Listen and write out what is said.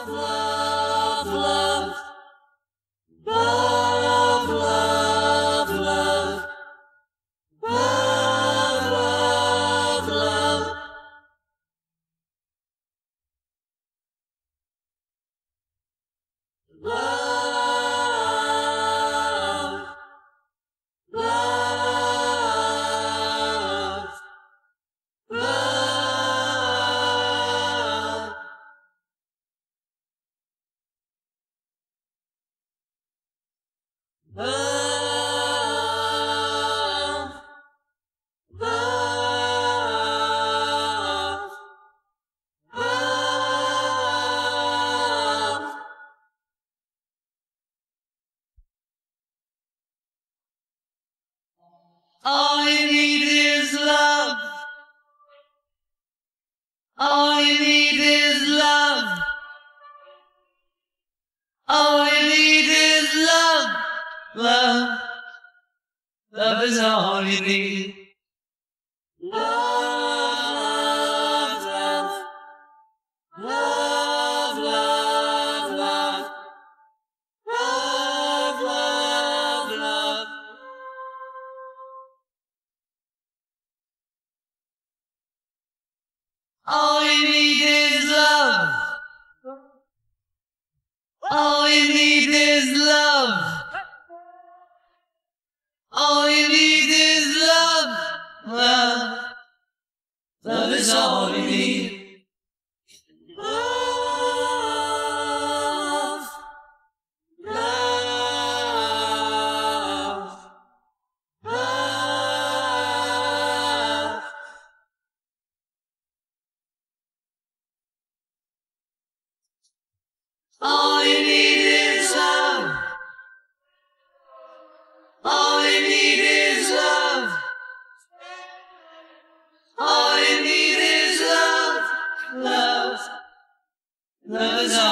love, love, love, love, love, love, love, love. All you need is love. All you need is love. All you need is love. Love. Love is all you need. Love, love, love, love, love, love, love, love. All you need is love. All you need is love. All you need is love. Love. Love is all you need. Love. Love. Love. All you need is love. All you need is love. All you need is love. Love. Love is all